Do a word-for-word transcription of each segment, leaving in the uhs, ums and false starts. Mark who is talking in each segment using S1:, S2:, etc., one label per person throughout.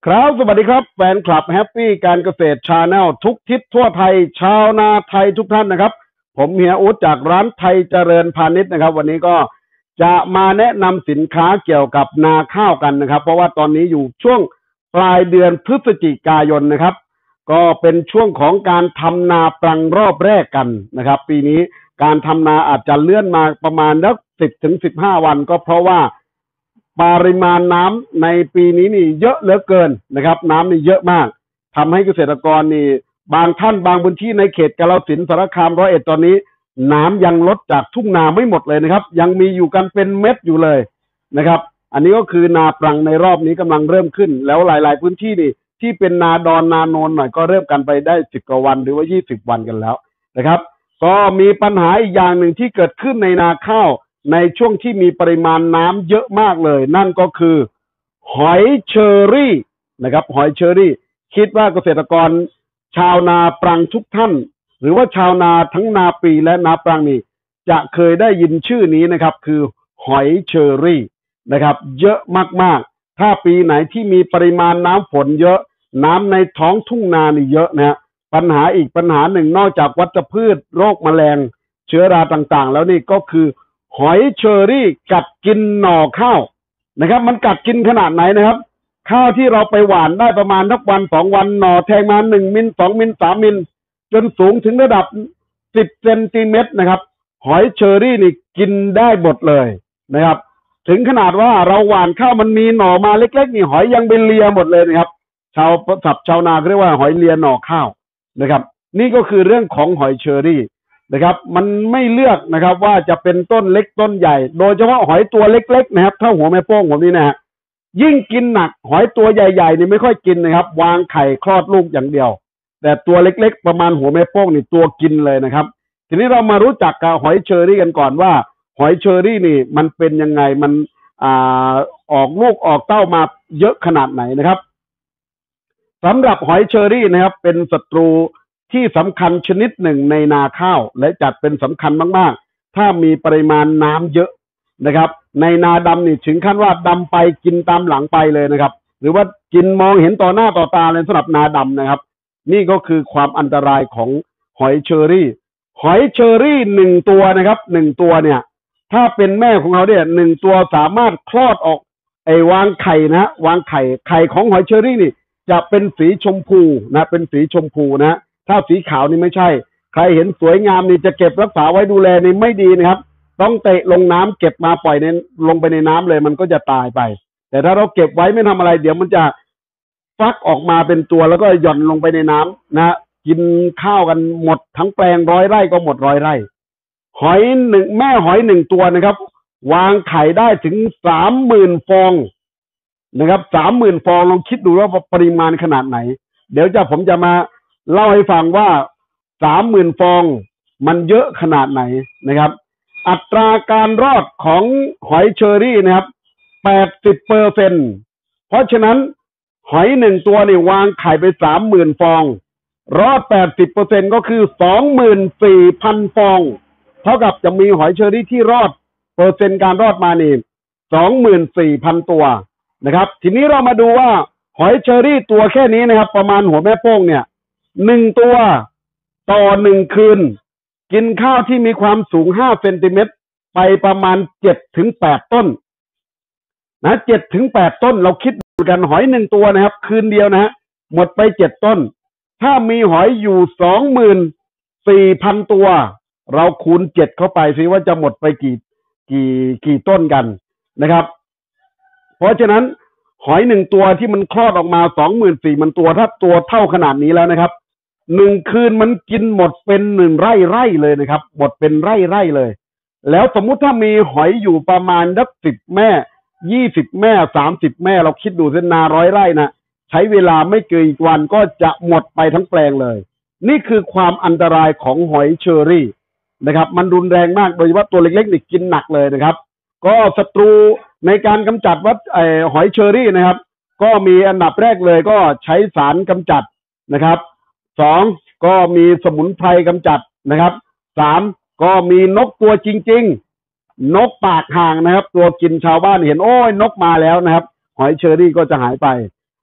S1: ครับสวัสดีครับแฟนคลับแฮปปี้การเกษตรชาแนลทุกทิศทั่วไทยชาวนาไทยทุกท่านนะครับผมเฮียอุ๊ดจากร้านไทยเจริญพาณิชย์นะครับวันนี้ก็จะมาแนะนำสินค้าเกี่ยวกับนาข้าวกันนะครับเพราะว่าตอนนี้อยู่ช่วงปลายเดือนพฤศจิกายนนะครับก็เป็นช่วงของการทำนาปรังรอบแรกกันนะครับปีนี้การทำนาอาจจะเลื่อนมาประมาณสักสิบถึงสิบห้าวันก็เพราะว่าปริมาณน้ำในปีนี้นี่เยอะเหลือเกินนะครับน้ำนี่เยอะมากทำให้เกษตรกรนี่บางท่านบางพื้นที่ในเขตกาฬสินธุ์สารคามร้อยเอ็ดตอนนี้น้ำยังลดจากทุ่งนาไม่หมดเลยนะครับยังมีอยู่กันเป็นเม็ดอยู่เลยนะครับอันนี้ก็คือนาปรังในรอบนี้กำลังเริ่มขึ้นแล้วหลายๆพื้นที่นี่ที่เป็นนาดอนนาโนนหน่อยก็เริ่มกันไปได้สิบกว่าวันหรือว่ายี่สิบวันกันแล้วนะครับก็มีปัญหาอีกอย่างหนึ่งที่เกิดขึ้นในนาข้าวในช่วงที่มีปริมาณน้ำเยอะมากเลยนั่นก็คือหอยเชอรี่นะครับหอยเชอรี่คิดว่าเกษตรกรชาวนาปรังทุกท่านหรือว่าชาวนาทั้งนาปีและนาปรังนี่จะเคยได้ยินชื่อนี้นะครับคือหอยเชอรี่นะครับเยอะมากๆถ้าปีไหนที่มีปริมาณน้ำฝนเยอะน้ำในท้องทุ่งนานี่เยอะนะฮะปัญหาอีกปัญหาหนึ่งนอกจากวัชพืชโรคแมลงเชื้อราต่างๆแล้วนี่ก็คือหอยเชอรี่กัดกินหน่อข้าวนะครับมันกัดกินขนาดไหนนะครับข้าวที่เราไปหว่านได้ประมาณสักวันสองวันหน่อแทงมาหนึ่งมิลสองมิลสามมิลจนสูงถึงระดับสิบเซนติเมตรนะครับหอยเชอรี่นี่กินได้หมดเลยนะครับถึงขนาดว่าเราหว่านข้าวมันมีหน่อมาเล็กๆนี่หอยยังไปเลียหมดเลยนะครับชาวศัพท์ชาวนาเรียกว่าหอยเลียหน่อข้าวนะครับนี่ก็คือเรื่องของหอยเชอรี่นะครับมันไม่เลือกนะครับว่าจะเป็นต้นเล็กต้นใหญ่โดยเฉพาะหอยตัวเล็กๆนะครับถ้าหัวแม่โป้งผมนี่นะฮะยิ่งกินหนักหอยตัวใหญ่ๆนี่ไม่ค่อยกินนะครับวางไข่คลอดลูกอย่างเดียวแต่ตัวเล็กๆประมาณหัวแม่โป้งนี่ตัวกินเลยนะครับทีนี้เรามารู้จักกับหอยเชอรี่กันก่อนว่าหอยเชอรี่นี่มันเป็นยังไงมันอ่าออกลูกออกเต้ามาเยอะขนาดไหนนะครับสำหรับหอยเชอรี่นะครับเป็นศัตรูที่สำคัญชนิดหนึ่งในนาข้าวและจัดเป็นสำคัญมากๆถ้ามีปริมาณน้ำเยอะนะครับในนาดำนี่ถึงขั้นว่าดำไปกินตามหลังไปเลยนะครับหรือว่ากินมองเห็นต่อหน้าต่อตาเลยสำหรับนาดำนะครับนี่ก็คือความอันตรายของหอยเชอรี่หอยเชอรี่หนึ่งตัวนะครับหนึ่งตัวเนี่ยถ้าเป็นแม่ของเขาเนี่ยหนึ่งตัวสามารถคลอดออกไอ้วางไข่นะวางไข่ไข่ของหอยเชอรี่นี่จะเป็นสีชมพูนะเป็นสีชมพูนะถ้าสีขาวนี่ไม่ใช่ใครเห็นสวยงามนี่จะเก็บรักษาไว้ดูแลนี่ไม่ดีนะครับต้องเตะลงน้ำเก็บมาปล่อยในลงไปในน้ำเลยมันก็จะตายไปแต่ถ้าเราเก็บไว้ไม่ทำอะไรเดี๋ยวมันจะฟักออกมาเป็นตัวแล้วก็หย่อนลงไปในน้ำนะกินข้าวกันหมดทั้งแปลงร้อยไร่ก็หมดร้อยไร่หอยหนึ่งแม่หอยหนึ่งตัวนะครับวางไข่ได้ถึงสามหมื่นฟองนะครับสามหมื่นฟองลองคิดดูว่าปริมาณขนาดไหนเดี๋ยวจะผมจะมาเล่าให้ฟังว่าสามหมื่นฟองมันเยอะขนาดไหนนะครับอัตราการรอดของหอยเชอรี่นะครับแปดสิบเปอร์เซ็นต์เพราะฉะนั้นหอยหนึ่งตัวนี่วางไข่ไปสามหมื่นฟองรอดแปดสิบเปอร์เซ็นต์ก็คือสองหมื่นสี่พันฟองเท่ากับจะมีหอยเชอรี่ที่รอดเปอร์เซ็นต์การรอดมานี่สองหมื่นสี่พันตัวนะครับทีนี้เรามาดูว่าหอยเชอรี่ตัวแค่นี้นะครับประมาณหัวแม่โป้งเนี่ยหนึ่งตัวต่อหนึ่งคืนกินข้าวที่มีความสูงห้าเซนติเมตรไปประมาณเจ็ดถึงแปดต้นนะเจ็ดถึงแปดต้นเราคิดดูกันหอยหนึ่งตัวนะครับคืนเดียวนะฮะหมดไปเจ็ดต้นถ้ามีหอยอยู่สองหมื่นสี่พันตัวเราคูณเจ็ดเข้าไปสิว่าจะหมดไปกี่กี่กี่ต้นกันนะครับเพราะฉะนั้นหอยหนึ่งตัวที่มันคลอดออกมาสองหมื่นสี่มันตัวถ้าตัวเท่าขนาดนี้แล้วนะครับหนึ่งคืนมันกินหมดเป็นหนึ่งไร่ไร่เลยนะครับหมดเป็นไร่ไร่เลยแล้วสมมุติถ้ามีหอยอยู่ประมาณสักสิบแม่ยี่สิบแม่สามสิบแม่เราคิดดูเส้นนาร้อยไร่นะใช้เวลาไม่เกินอีกวันก็จะหมดไปทั้งแปลงเลยนี่คือความอันตรายของหอยเชอรี่นะครับมันรุนแรงมากโดยเฉพาะตัวเล็กๆนี่กินหนักเลยนะครับก็ศัตรูในการกำจัดวัดไอหอยเชอรี่นะครับก็มีอันดับแรกเลยก็ใช้สารกำจัดนะครับสองก็มีสมุนไพรกำจัดนะครับสามก็มีนกตัวจริงๆนกปากห่างนะครับตัวกินชาวบ้านเห็นโอ้ยนกมาแล้วนะครับหอยเชอรี่ก็จะหายไป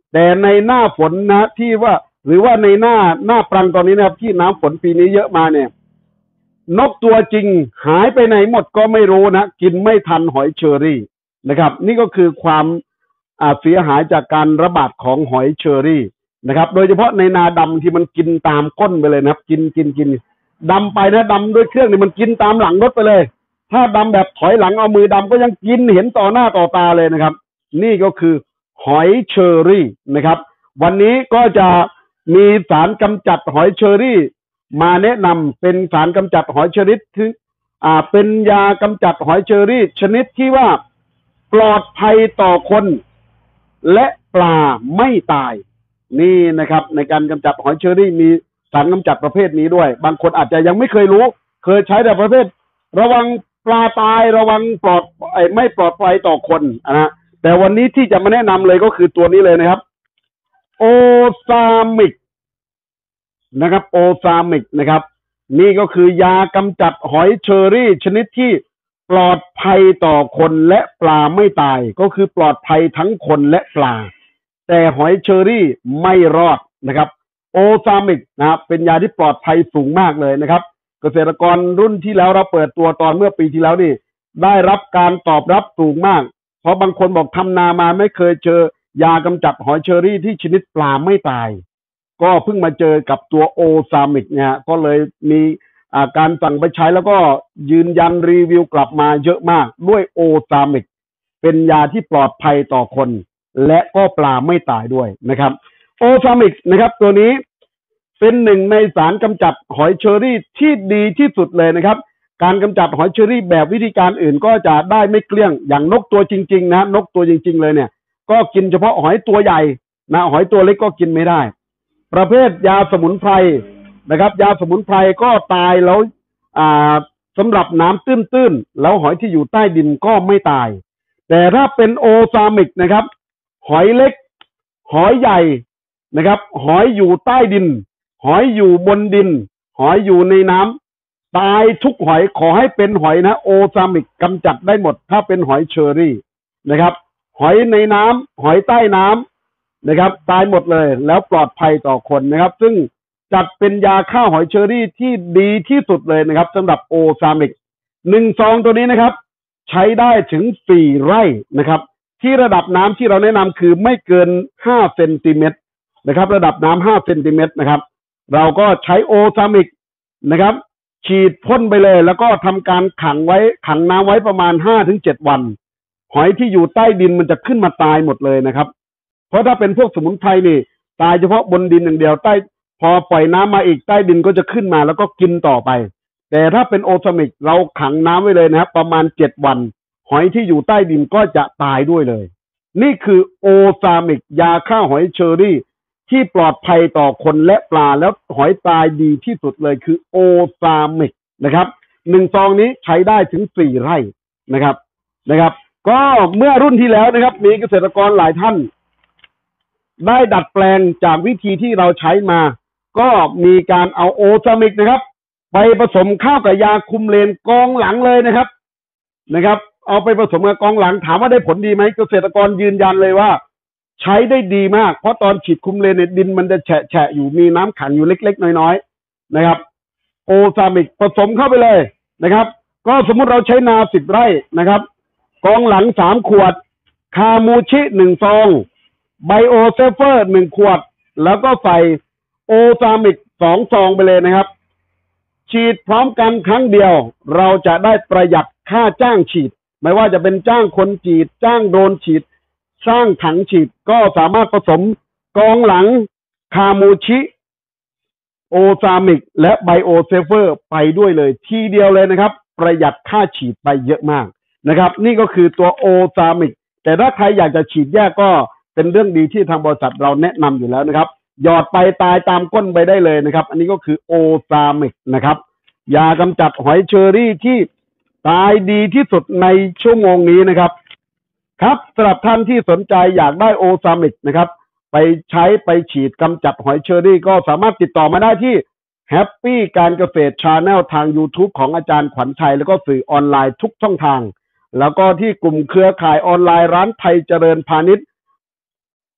S1: แต่ในหน้าฝนนะที่ว่าหรือว่าในหน้าหน้าปรังตอนนี้นะครับที่น้ำฝนปีนี้เยอะมาเนี่ยนกตัวจริงหายไปไหนหมดก็ไม่รู้นะกินไม่ทันหอยเชอรี่นะครับนี่ก็คือความอ่าเสียหายจากการระบาดของหอยเชอรี่นะครับโดยเฉพาะในนาดำที่มันกินตามก้นไปเลยนะครับกินกินกินดำไปนะดำด้วยเครื่องนี่มันกินตามหลังรถไปเลยถ้าดำแบบถอยหลังเอามือดำก็ยังกินเห็นต่อหน้าต่อตาเลยนะครับนี่ก็คือหอยเชอรี่นะครับวันนี้ก็จะมีสารกำจัดหอยเชอรี่มาแนะนำเป็นสารกำจัดหอยเชอรี่คืออ่าเป็นยากำจัดหอยเชอรี่ชนิดที่ว่าปลอดภัยต่อคนและปลาไม่ตายนี่นะครับในการกำจัดหอยเชอรี่มีสารกำจัดประเภทนี้ด้วยบางคนอาจจะยังไม่เคยรู้เคยใช้แต่ประเภทระวังปลาตายระวังปลอดไม่ปลอดภัยต่อคนนะแต่วันนี้ที่จะมาแนะนำเลยก็คือตัวนี้เลยนะครับโอซามิกนะครับโอซามิกนะครับนี่ก็คือยากำจัดหอยเชอรี่ชนิดที่ปลอดภัยต่อคนและปลาไม่ตายก็คือปลอดภัยทั้งคนและปลาแต่หอยเชอรี่ไม่รอดนะครับโอซามิกนะครับเป็นยาที่ปลอดภัยสูงมากเลยนะครับเกษตรกรรุ่นที่แล้วเราเปิดตัวตอนเมื่อปีที่แล้วนี่ได้รับการตอบรับสูงมากเพราะบางคนบอกทำนามาไม่เคยเจอยากำจัดหอยเชอรี่ที่ชนิดปลาไม่ตายก็เพิ่งมาเจอกับตัวโอซามิกเนี่ยก็เลยมีการสั่งไปใช้แล้วก็ยืนยันรีวิวกลับมาเยอะมากด้วยโอซามิกเป็นยาที่ปลอดภัยต่อคนและก็ปลาไม่ตายด้วยนะครับโอซามิกนะครับตัวนี้เป็นหนึ่งในสารกำจัดหอยเชอรี่ที่ดีที่สุดเลยนะครับการกำจัดหอยเชอรี่แบบวิธีการอื่นก็จะได้ไม่เกลี้ยงอย่างนกตัวจริงๆนะนกตัวจริงๆเลยเนี่ยก็กินเฉพาะหอยตัวใหญ่นะหอยตัวเล็กก็กินไม่ได้ประเภทยาสมุนไพรนะครับยาสมุนไพรก็ตายแล้วอ่าสำหรับน้ำตื้นๆแล้วหอยที่อยู่ใต้ดินก็ไม่ตายแต่ถ้าเป็นโอซามิกนะครับหอยเล็กหอยใหญ่นะครับหอยอยู่ใต้ดินหอยอยู่บนดินหอยอยู่ในน้ำตายทุกหอยขอให้เป็นหอยนะโอซามิกกำจัดได้หมดถ้าเป็นหอยเชอรี่นะครับหอยในน้ำหอยใต้น้ำนะครับตายหมดเลยแล้วปลอดภัยต่อคนนะครับซึ่งจัดเป็นยาฆ่าหอยเชอรี่ที่ดีที่สุดเลยนะครับสำหรับโอซามิกหนึ่งซองตัวนี้นะครับใช้ได้ถึงสี่ไร่นะครับที่ระดับน้ำที่เราแนะนำคือไม่เกินห้าเซนติเมตรนะครับระดับน้ำห้าเซนติเมตรนะครับเราก็ใช้โอซามิกนะครับฉีดพ่นไปเลยแล้วก็ทำการขังไว้ขังน้ำไว้ประมาณ ห้าถึงเจ็ด วันหอยที่อยู่ใต้ดินมันจะขึ้นมาตายหมดเลยนะครับเพราะถ้าเป็นพวกสมุนไพรนี่ตายเฉพาะบนดินอย่างเดียวใต้พอปล่อยน้ำมาอีกใต้ดินก็จะขึ้นมาแล้วก็กินต่อไปแต่ถ้าเป็นโอซามิกเราขังน้ำไว้เลยนะครับประมาณเจ็ดวันหอยที่อยู่ใต้ดินก็จะตายด้วยเลยนี่คือโอซามิกยาฆ่าหอยเชอรี่ที่ปลอดภัยต่อคนและปลาแล้วหอยตายดีที่สุดเลยคือโอซามิกนะครับหนึ่งซองนี้ใช้ได้ถึงสี่ไร่นะครับนะครับก็เมื่อรุ่นที่แล้วนะครับมีเกษตรกรหลายท่านได้ดัดแปลงจากวิธีที่เราใช้มาก็มีการเอาโอซามิกนะครับไปผสมเข้ากับยาคุมเลนกองหลังเลยนะครับนะครับเอาไปผสมกับกองหลังถามว่าได้ผลดีไหมเกษตรกรยืนยันเลยว่าใช้ได้ดีมากเพราะตอนฉีดคุมเลนเนี่ยดินมันจะแฉะแฉะอยู่มีน้ำขังอยู่เล็กๆน้อยๆนะครับโอซามิกผสมเข้าไปเลยนะครับก็สมมุติเราใช้นาสิบไร่นะครับกองหลังสามขวดคามูชิหนึ่งซองไบโอเซฟเฟอร์หนึ่งขวดแล้วก็ใส่โอซามิกสองซองไปเลยนะครับฉีดพร้อมกันครั้งเดียวเราจะได้ประหยัดค่าจ้างฉีดไม่ว่าจะเป็นจ้างคนฉีดจ้างโดรนฉีดสร้างถังฉีดก็สามารถผสมกองหลังคามูชิโอซามิกและไบโอเซฟเฟอร์ไปด้วยเลยทีเดียวเลยนะครับประหยัดค่าฉีดไปเยอะมากนะครับนี่ก็คือตัวโอซามิกแต่ถ้าใครอยากจะฉีดแยกก็เป็นเรื่องดีที่ทางบริษัทเราแนะนำอยู่แล้วนะครับหยอดไปตายตามก้นไปได้เลยนะครับอันนี้ก็คือโอซามิกนะครับยากำจัดหอยเชอรี่ที่ตายดีที่สุดในชั่วโมงนี้นะครับครับสำหรับท่านที่สนใจอยากได้โอซามิกนะครับไปใช้ไปฉีดกำจัดหอยเชอรี่ก็สามารถติดต่อมาได้ที่แฮปปี้การเกษตรชาแนลทาง YouTube ของอาจารย์ขวัญชัยแล้วก็สื่อออนไลน์ทุกช่องทางแล้วก็ที่กลุ่มเครือข่ายออนไลน์ร้านไทยเจริญพาณิชย์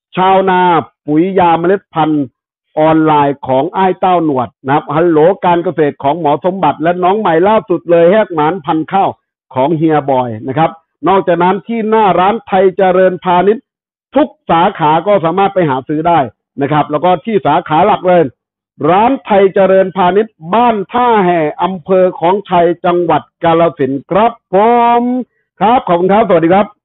S1: ชาวนาปุ๋ยยาเมล็ดพันธุ์ออนไลน์ของไอ้เต้าหนวดนะครับฮัลโหลการเกษตรของหมอสมบัติและน้องใหม่ล่าสุดเลยแฮกหมานพันธุ์ข้าวของเฮียบอยนะครับนอกจากนั้นที่หน้าร้านไทยเจริญพาณิชย์ทุกสาขาก็สามารถไปหาซื้อได้นะครับแล้วก็ที่สาขาหลักเลยร้านไทยเจริญพาณิชย์บ้านท่าแห่อำเภอของชัยจังหวัดกาฬสินธุ์ครับผมครับขอบคุณครับสวัสดีครับ